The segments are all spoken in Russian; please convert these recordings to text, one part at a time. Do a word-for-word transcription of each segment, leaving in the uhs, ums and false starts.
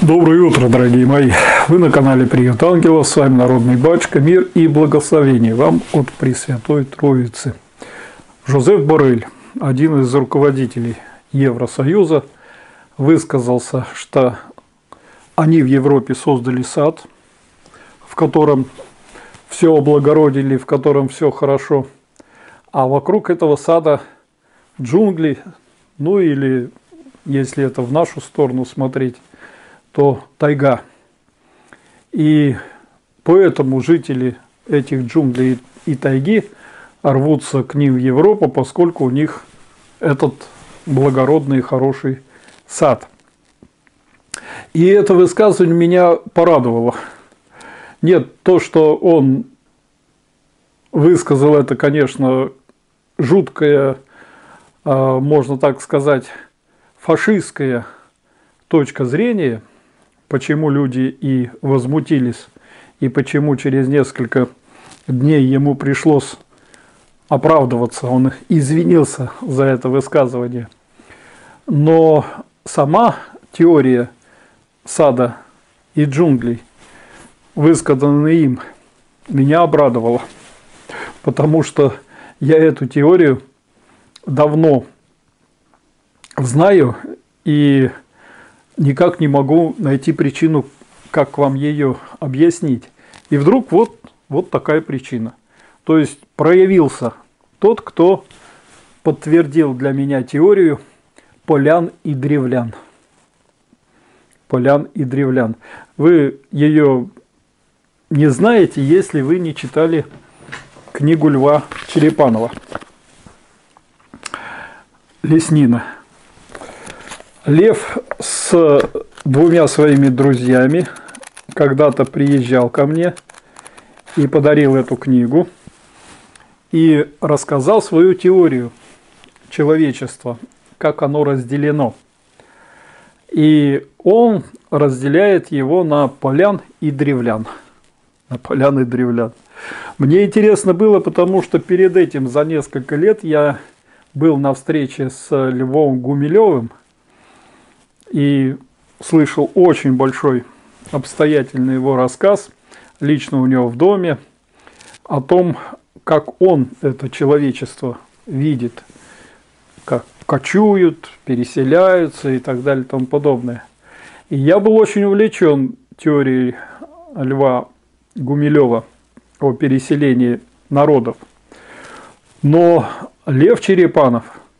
Доброе утро, дорогие мои! Вы на канале Приют Ангелов, с вами Народный Батюшка, мир и благословение вам от Пресвятой Троицы. Жозеф Боррель, один из руководителей Евросоюза, высказался, что они в Европе создали сад, в котором все облагородили, в котором все хорошо, а вокруг этого сада джунгли, ну или, если это в нашу сторону смотреть, то тайга. И поэтому жители этих джунглей и тайги рвутся к ним в Европу, поскольку у них этот благородный хороший сад. И это высказывание меня порадовало. Нет, то, что он высказал, это, конечно, жуткая, можно так сказать, фашистская точка зрения, почему люди и возмутились, и почему через несколько дней ему пришлось оправдываться, он извинился за это высказывание. Но сама теория сада и джунглей, высказанная им, меня обрадовала, потому что я эту теорию давно знаю и никак не могу найти причину, как вам ее объяснить. И вдруг вот, вот такая причина. То есть проявился тот, кто подтвердил для меня теорию полян и древлян. Полян и древлян. Вы ее не знаете, если вы не читали книгу Льва Черепанова «Леснина». Лев с двумя своими друзьями когда-то приезжал ко мне и подарил эту книгу и рассказал свою теорию человечества, как оно разделено. И он разделяет его на полян и древлян. На полян и древлян. Мне интересно было, потому что перед этим за несколько лет я был на встрече с Львом Гумилевым и слышал очень большой обстоятельный его рассказ, лично у него в доме, о том, как он это человечество видит, как кочуют, переселяются и так далее и тому подобное. И я был очень увлечен теорией Льва Гумилева о переселении народов. Но Лев Черепанов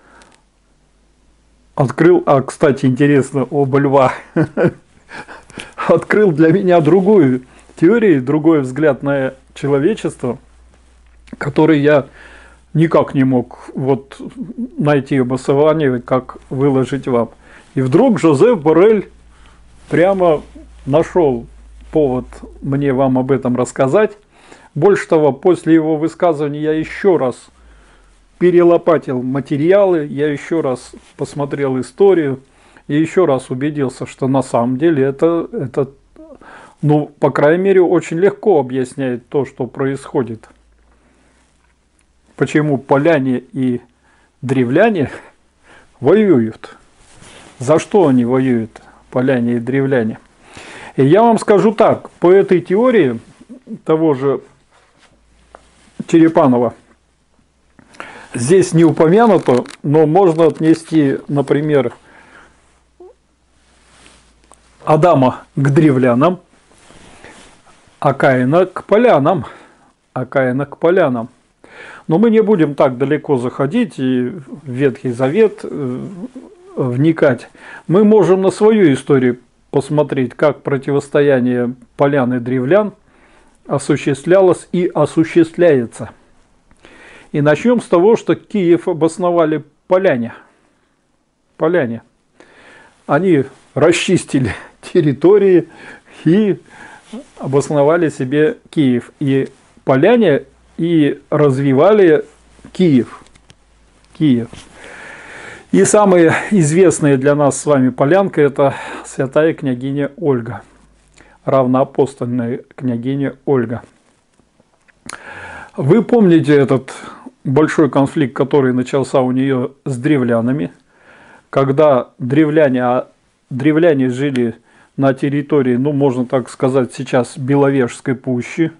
открыл, а, кстати, интересно, оба льва, открыл для меня другую теорию, другой взгляд на человечество, который я никак не мог вот найти обоснование, как выложить вам. И вдруг Жозеф Боррель прямо нашел повод мне вам об этом рассказать. Больше того, после его высказывания я еще раз перелопатил материалы, я еще раз посмотрел историю и еще раз убедился, что на самом деле это, это, ну, по крайней мере, очень легко объясняет то, что происходит. Почему поляне и древляне воюют? За что они воюют, поляне и древляне? И я вам скажу так, по этой теории того же Черепанова, здесь не упомянуто, но можно отнести, например, Адама к древлянам, а Каина к полянам, а Каина к полянам. Но мы не будем так далеко заходить и в Ветхий Завет вникать. Мы можем на свою историю посмотреть, как противостояние полян и древлян осуществлялось и осуществляется. И начнем с того, что Киев обосновали поляне. Поляне. Они расчистили территории и обосновали себе Киев. И поляне и развивали Киев. Киев. И самая известная для нас с вами полянка – это святая княгиня Ольга, равноапостольная княгиня Ольга. Вы помните этот большой конфликт, который начался у нее с древлянами, когда древляне, а древляне жили на территории, ну, можно так сказать, сейчас Беловежской пущи.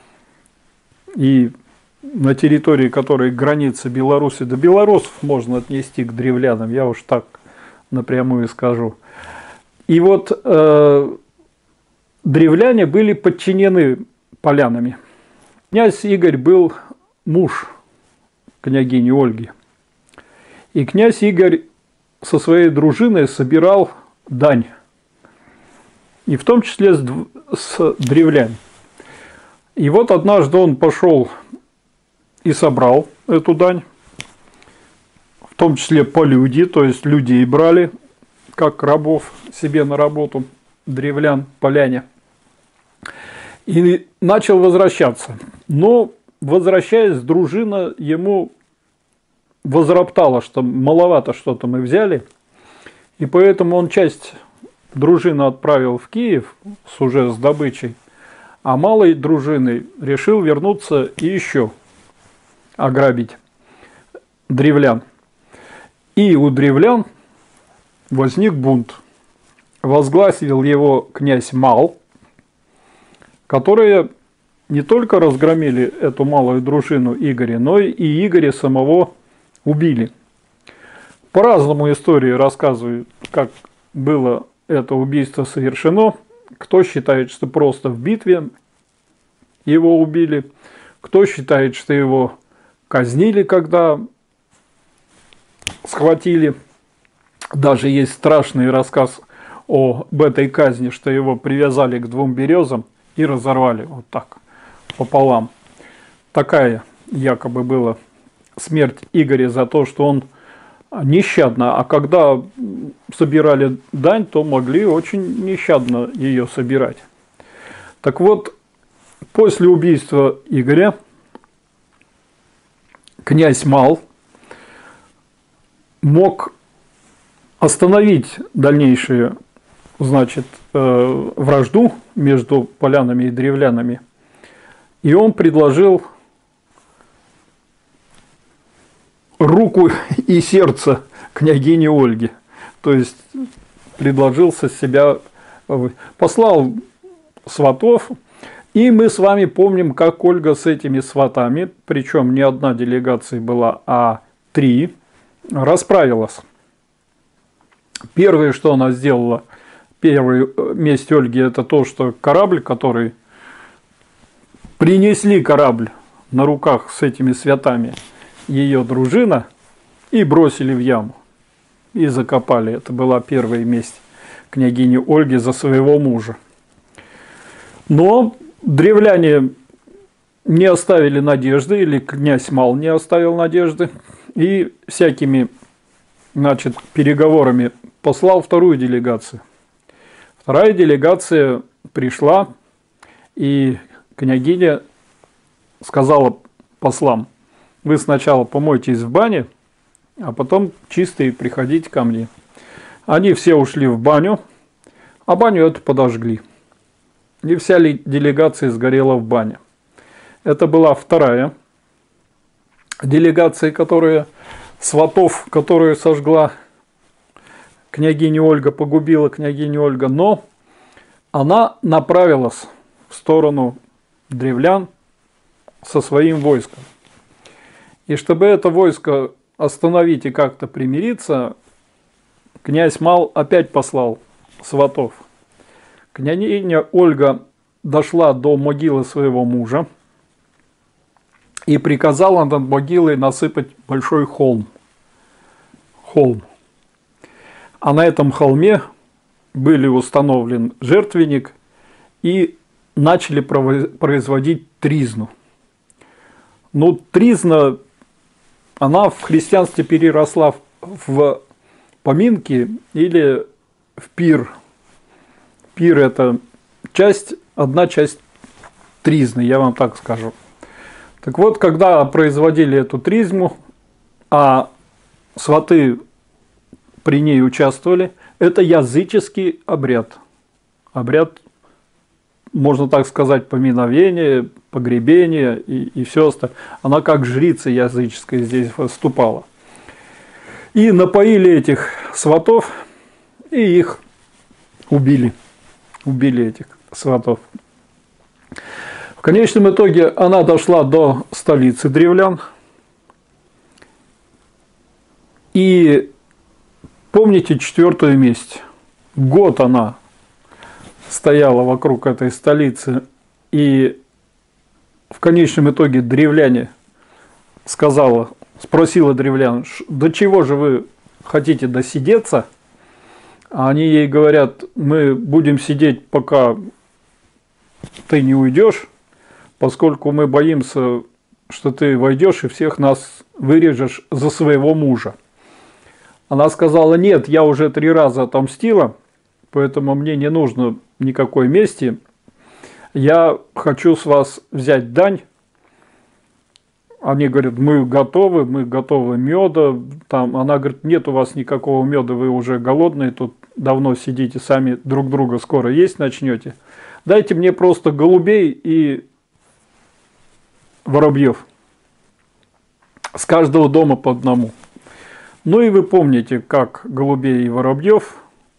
И на территории, которой граница Беларуси, до белорусов можно отнести к древлянам, я уж так напрямую скажу. И вот э, древляне были подчинены полянами. Князь Игорь был муж княгини Ольги. И князь Игорь со своей дружиной собирал дань. И в том числе с, с древлян. И вот однажды он пошел и собрал эту дань. В том числе по люди, то есть людей брали, как рабов себе на работу, древлян, поляне. И начал возвращаться. Но, возвращаясь, дружина ему возроптала, что маловато что-то мы взяли. И поэтому он часть дружины отправил в Киев с уже с добычей, а малой дружиной решил вернуться и еще ограбить древлян. И у древлян возник бунт. Возгласил его князь Мал, которые не только разгромили эту малую дружину Игоря, но и Игоря самого убили. По-разному истории рассказывают, как было это убийство совершено. Кто считает, что просто в битве его убили, кто считает, что его казнили, когда схватили. Даже есть страшный рассказ об этой казни, что его привязали к двум березам и разорвали вот так пополам. Такая якобы была смерть Игоря за то, что он нещадно, а когда собирали дань, то могли очень нещадно ее собирать. Так вот, после убийства Игоря князь Мал мог остановить дальнейшую, значит, э, вражду между полянами и древлянами. И он предложил руку и сердце княгини Ольги. То есть предложил со себя, послал сватов. И мы с вами помним, как Ольга с этими сватами, причем не одна делегация была, а три, расправилась. Первое, что она сделала, первая месть Ольги, это то, что корабль, который принесли корабль на руках с этими святами, ее дружина, и бросили в яму. И закопали. Это была первая месть княгини Ольги за своего мужа. Но древляне не оставили надежды, или князь Мал не оставил надежды, и всякими, значит, переговорами послал вторую делегацию. Вторая делегация пришла, и княгиня сказала послам: вы сначала помойтесь в бане, а потом чистые приходите ко мне. Они все ушли в баню, а баню эту подожгли. И вся делегация сгорела в бане. Это была вторая делегация, которая сватов, которую сожгла княгиня Ольга, погубила княгиня Ольга, но она направилась в сторону древлян со своим войском. И чтобы это войско остановить и как-то примириться, князь Мал опять послал сватов. Княгиня Ольга дошла до могилы своего мужа и приказала над могилой насыпать большой холм. Холм. А на этом холме были установлен жертвенник и начали производить тризну. Ну, тризна, она в христианстве переросла в поминки или в пир. Пир – это часть, одна часть тризны, я вам так скажу. Так вот, когда производили эту тризму, а сваты при ней участвовали, это языческий обряд. Обряд, можно так сказать, поминовения, погребения и, и все остальное. Она как жрица языческая здесь выступала. И напоили этих сватов, и их убили. убили этих сватов. В конечном итоге она дошла до столицы древлян. И помните четвертую месть? Год она стояла вокруг этой столицы, и в конечном итоге древляне сказала, спросила древлян, до чего же вы хотите досидеться? А они ей говорят, мы будем сидеть, пока ты не уйдешь, поскольку мы боимся, что ты войдешь и всех нас вырежешь за своего мужа. Она сказала, нет, я уже три раза отомстила, поэтому мне не нужно никакой мести. Я хочу с вас взять дань. Они говорят, мы готовы, мы готовы меда. Там, она говорит, нет у вас никакого меда, вы уже голодные, тут давно сидите, сами друг друга скоро есть начнете. Дайте мне просто голубей и воробьев. С каждого дома по одному. Ну и вы помните, как голубей и воробьев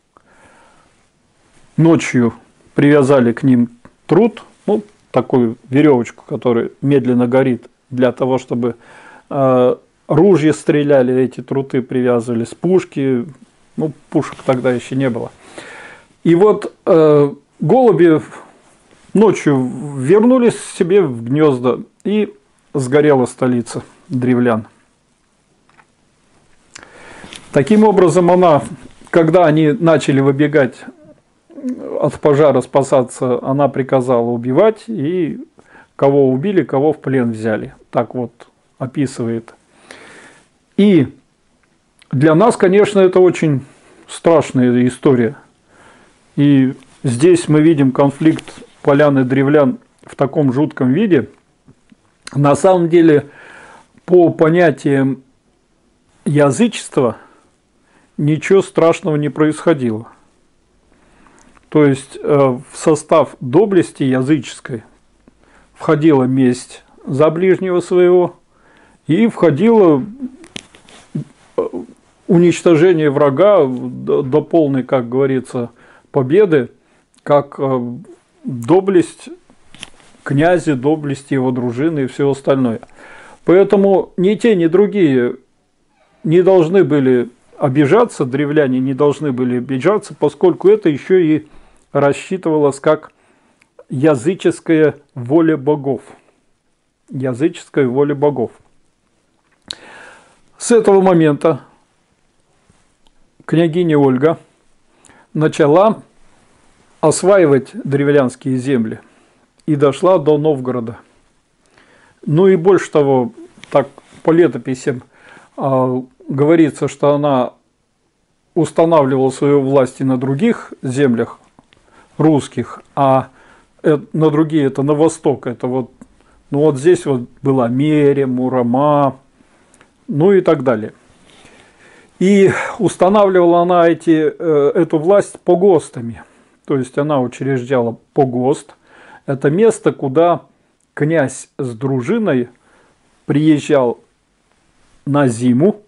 ночью привязали к ним труд, ну, такую веревочку, которая медленно горит, для того, чтобы э, ружья стреляли, эти труты привязывали с пушки, ну, пушек тогда еще не было. И вот э, голуби ночью вернулись себе в гнезда, и сгорела столица древлян. Таким образом, она, когда они начали выбегать от пожара, спасаться, она приказала убивать, и кого убили, кого в плен взяли. Так вот описывает. И для нас, конечно, это очень страшная история. И здесь мы видим конфликт полян и древлян в таком жутком виде. На самом деле, по понятиям язычества, ничего страшного не происходило. То есть э, в состав доблести языческой входила месть за ближнего своего и входило уничтожение врага до, до полной, как говорится, победы, как э, доблесть князя, доблесть его дружины и все остальное. Поэтому ни те, ни другие не должны были обижаться, древляне не должны были обижаться, поскольку это еще и рассчитывалось как языческая воля богов. Языческая воля богов. С этого момента княгиня Ольга начала осваивать древлянские земли и дошла до Новгорода. Ну и больше того, так по летописям э, говорится, что она устанавливала свою власть и на других землях русских, а на другие это на восток. Это вот, ну вот здесь вот была Меря, Мурома, ну и так далее. И устанавливала она эти, эту власть погостами. То есть она учреждала погост. Это место, куда князь с дружиной приезжал на зиму,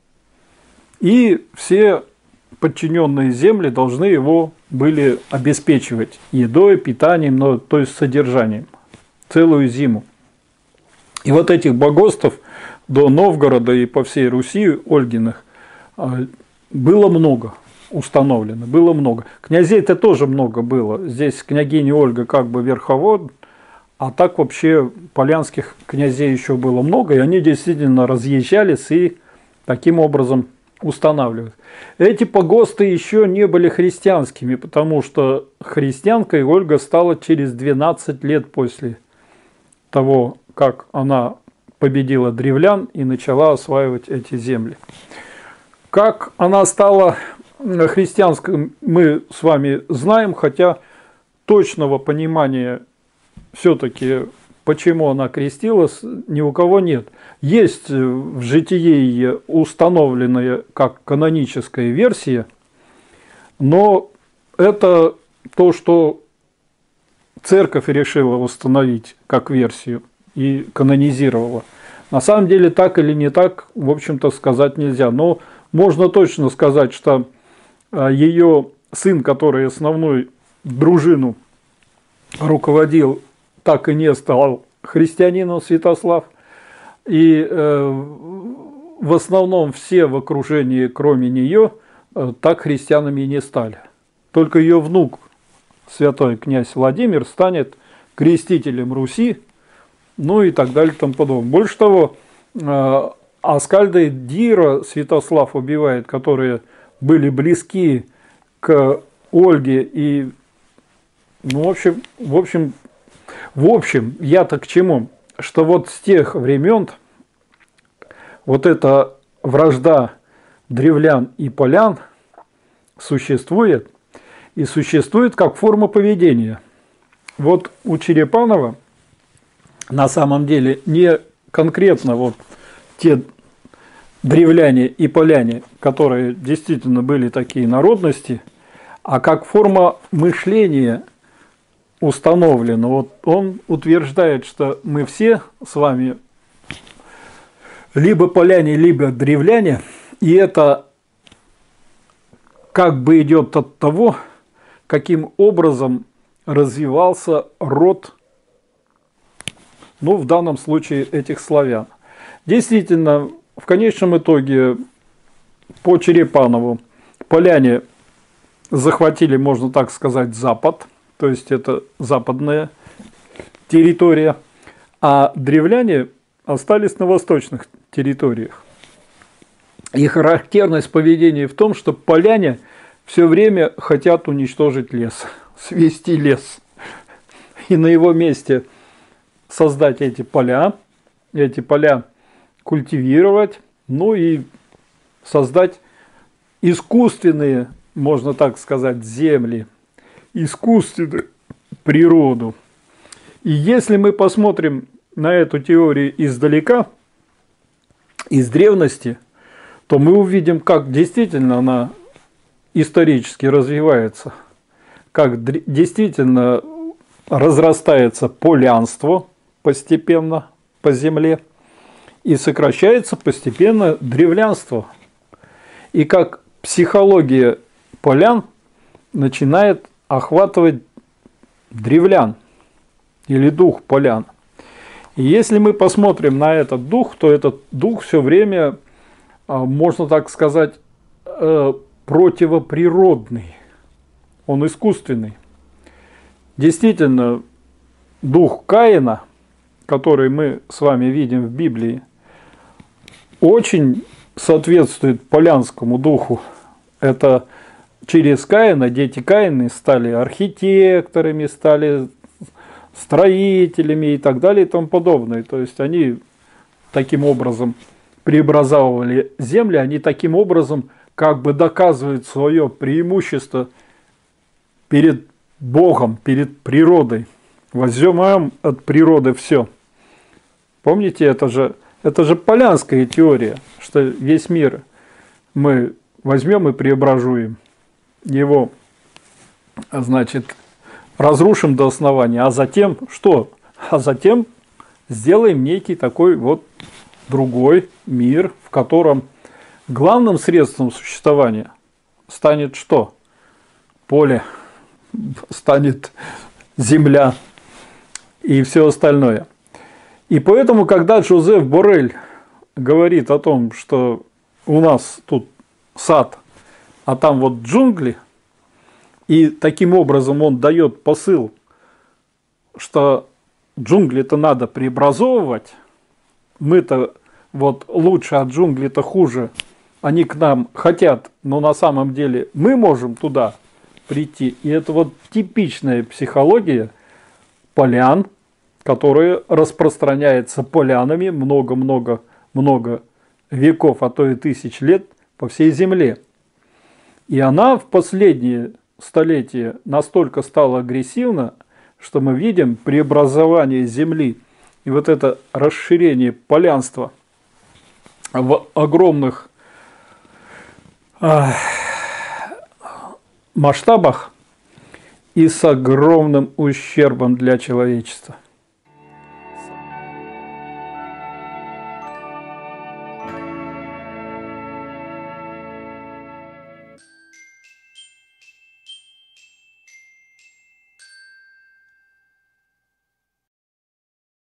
и все подчиненные земли должны его были обеспечивать едой, питанием, но, то есть содержанием целую зиму. И вот этих богостов до Новгорода и по всей Руси Ольгиных было много установлено, было много. Князей-то тоже много было. Здесь княгиня Ольга как бы верховод, а так вообще полянских князей еще было много, и они действительно разъезжались и таким образом устанавливают. Эти погосты еще не были христианскими, потому что христианкой Ольга стала через двенадцать лет после того, как она победила древлян и начала осваивать эти земли. Как она стала христианской, мы с вами знаем, хотя точного понимания все-таки, почему она крестилась, ни у кого нет. Есть в житии установленная как каноническая версия, но это то, что церковь решила установить как версию и канонизировала. На самом деле так или не так, в общем-то, сказать нельзя. Но можно точно сказать, что ее сын, который основной дружину руководил, так и не стал христианином Святослав. И э, в основном все в окружении, кроме нее, э, так христианами и не стали. Только ее внук, святой князь Владимир, станет крестителем Руси, ну и так далее и тому подобное. Больше того, э, Аскальда и Дира Святослав убивает, которые были близки к Ольге. И, ну, в общем, в общем, в общем, я-то к чему? Что вот с тех времен вот эта вражда древлян и полян существует, и существует как форма поведения. Вот у Черепанова на самом деле не конкретно вот те древляне и поляне, которые действительно были такие народности, а как форма мышления установлено. Вот он утверждает, что мы все с вами либо поляне, либо древляне, и это как бы идет от того, каким образом развивался род, ну, в данном случае этих славян. Действительно, в конечном итоге по Черепанову поляне захватили, можно так сказать, Запад, то есть это западная территория, а древляне остались на восточных территориях. И характерность поведения в том, что поляне все время хотят уничтожить лес, свести лес, и на его месте создать эти поля, эти поля культивировать, ну и создать искусственные, можно так сказать, земли, искусственную природу. И если мы посмотрим на эту теорию издалека, из древности, то мы увидим, как действительно она исторически развивается, как действительно разрастается полянство постепенно по земле и сокращается постепенно древлянство. И как психология полян начинает охватывать древлян или дух полян. И если мы посмотрим на этот дух, то этот дух все время, можно так сказать, противоприродный, он искусственный. Действительно, дух Каина, который мы с вами видим в Библии, очень соответствует полянскому духу. Это через Каина дети Каины стали архитекторами, стали строителями и так далее и тому подобное. То есть они таким образом преобразовывали земли, они таким образом как бы доказывают свое преимущество перед Богом, перед природой. Возьмем от природы все. Помните, это же, это же полянская теория, что весь мир мы возьмем и преобразуем его, значит, разрушим до основания, а затем что? А затем сделаем некий такой вот другой мир, в котором главным средством существования станет что? Поле, станет земля и все остальное. И поэтому, когда Жозеф Боррель говорит о том, что у нас тут сад, а там вот джунгли, и таким образом он дает посыл, что джунгли-то надо преобразовывать, мы-то вот лучше, а джунгли-то хуже, они к нам хотят, но на самом деле мы можем туда прийти. И это вот типичная психология полян, которая распространяется полянами много-много-много веков, а то и тысяч лет по всей земле. И она в последние столетия настолько стала агрессивна, что мы видим преобразование земли и вот это расширение полянства в огромных э, масштабах и с огромным ущербом для человечества.